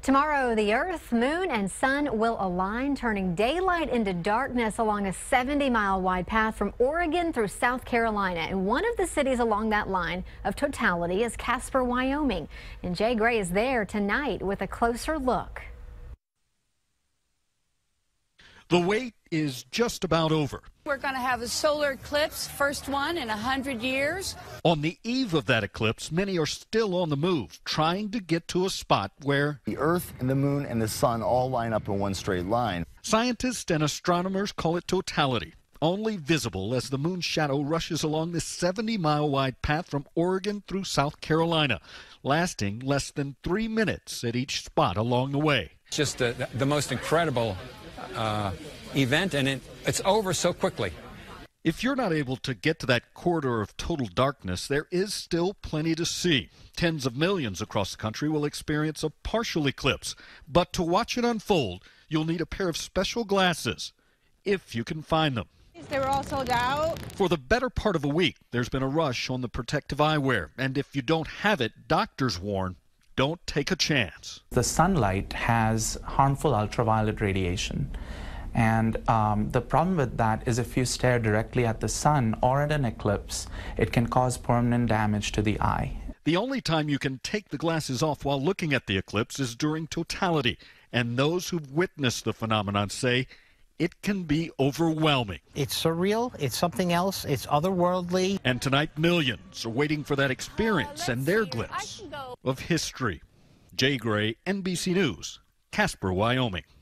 Tomorrow, the Earth, Moon, and Sun will align, turning daylight into darkness along a 70-mile wide path from Oregon through South Carolina. And one of the cities along that line of totality is Casper, Wyoming. And Jay Gray is there tonight with a closer look. The wait is just about over. We're going to have a solar eclipse, first one in 100 years. On the eve of that eclipse, many are still on the move, trying to get to a spot where the Earth and the Moon and the Sun all line up in one straight line. Scientists and astronomers call it totality, only visible as the moon's shadow rushes along this 70-mile wide path from Oregon through South Carolina, lasting less than 3 minutes at each spot along the way. It's just the most incredible event, and it's over so quickly. If you're not able to get to that corridor of total darkness, there is still plenty to see. Tens of millions across the country will experience a partial eclipse, but to watch it unfold, you'll need a pair of special glasses, if you can find them. They were all sold out. For the better part of a week, there's been a rush on the protective eyewear, and if you don't have it, doctors warn, don't take a chance. The sunlight has harmful ultraviolet radiation. And the problem with that is if you stare directly at the sun or at an eclipse, it can cause permanent damage to the eye. The only time you can take the glasses off while looking at the eclipse is during totality. And those who've witnessed the phenomenon say it can be overwhelming. It's surreal, it's something else, it's otherworldly. And tonight, millions are waiting for that experience and their glimpse of history. Jay Gray, NBC News, Casper, Wyoming.